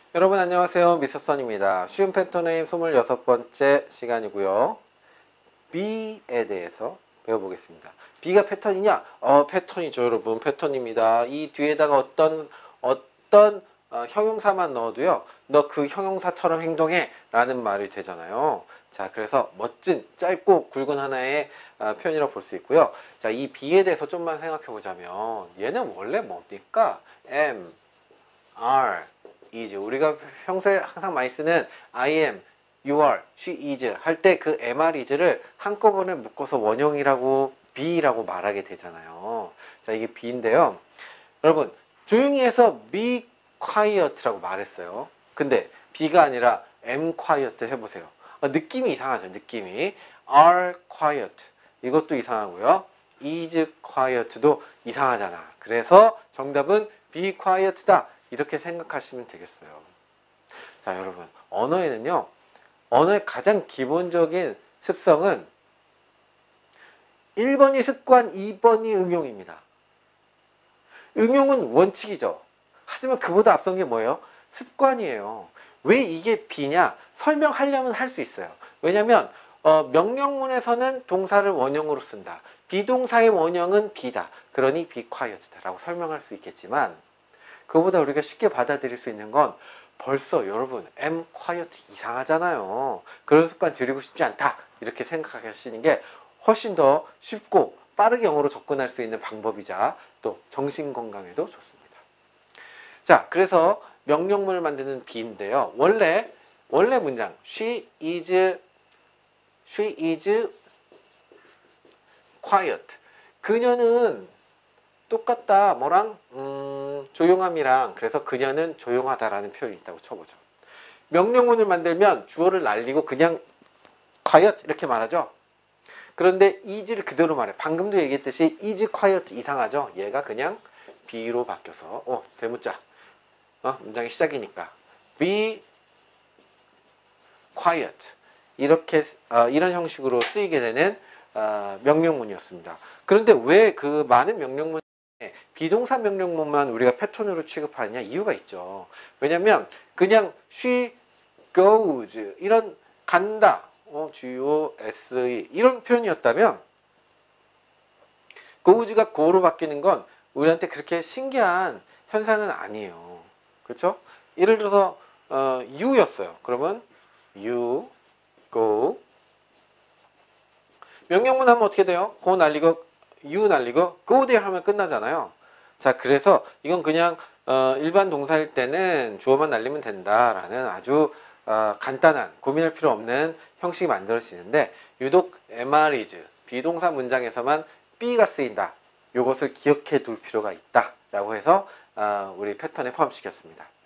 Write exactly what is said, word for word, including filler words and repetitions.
여러분 안녕하세요. 미스터선입니다. 쉬운 패턴의 스물여섯 번째 시간이고요. be에 대해서 배워보겠습니다. be가 패턴이냐? 어, 패턴이죠, 여러분. 패턴입니다. 이 뒤에다가 어떤 어떤 어, 형용사만 넣어도요. 너 그 형용사처럼 행동해 라는 말이 되잖아요. 자, 그래서 멋진 짧고 굵은 하나의 어, 표현이라고 볼 수 있고요. 자, 이 be에 대해서 좀만 생각해 보자면 얘는 원래 뭡니까? am, are, is. 우리가 평소에 항상 많이 쓰는 I am, you are, she is 할 때 그 am, are, is를 한꺼번에 묶어서 원형이라고 be라고 말하게 되잖아요. 자, 이게 be인데요. 여러분, 조용히 해서 be quiet라고 말했어요. 근데 be가 아니라 am quiet 해보세요. 어, 느낌이 이상하죠, 느낌이. are quiet. 이것도 이상하고요. is quiet도 이상하잖아. 그래서 정답은 be quiet다. 이렇게 생각하시면 되겠어요. 자, 여러분, 언어에는요, 언어의 가장 기본적인 습성은 일 번이 습관, 이 번이 응용입니다. 응용은 원칙이죠. 하지만 그보다 앞선 게 뭐예요? 습관이에요. 왜 이게 be냐? 설명하려면 할 수 있어요. 왜냐면 어, 명령문에서는 동사를 원형으로 쓴다. 비동사의 원형은 be다. 그러니 be quiet다 라고 설명할 수 있겠지만 그보다 우리가 쉽게 받아들일 수 있는 건 벌써 여러분 am quiet 이상하잖아요. 그런 습관 들이고 싶지 않다. 이렇게 생각하시는 게 훨씬 더 쉽고 빠르게 영어로 접근할 수 있는 방법이자 또 정신건강에도 좋습니다. 자, 그래서 명령문을 만드는 be인데요. 원래 원래 문장 she is she is quiet. 그녀는 똑같다. 뭐랑? 음, 조용함이랑. 그래서 그녀는 조용하다라는 표현이 있다고 쳐보죠. 명령문을 만들면 주어를 날리고 그냥 quiet 이렇게 말하죠. 그런데 is를 그대로 말해. 방금도 얘기했듯이 is quiet 이상하죠. 얘가 그냥 be로 바뀌어서 어, 대문자. 어, 문장의 시작이니까 be quiet. 이렇게 어, 이런 형식으로 쓰이게 되는 어, 명령문이었습니다. 그런데 왜 그 많은 명령문 비동사 명령문만 우리가 패턴으로 취급하느냐? 이유가 있죠. 왜냐면 그냥 she goes 이런 간다, 어, G-O-S-E 이런 표현이었다면 goes가 go로 바뀌는 건 우리한테 그렇게 신기한 현상은 아니에요. 그렇죠? 예를 들어서 어, you였어요. 그러면 you go 명령문 하면 어떻게 돼요? go 날리고 you 날리고 go there 하면 끝나잖아요. 자, 그래서 이건 그냥 어, 일반 동사일 때는 주어만 날리면 된다라는 아주 어, 간단한 고민할 필요 없는 형식이 만들어지는데 유독 am, are, is 비동사 문장에서만 be가 쓰인다. 이것을 기억해 둘 필요가 있다 라고 해서 어, 우리 패턴에 포함시켰습니다.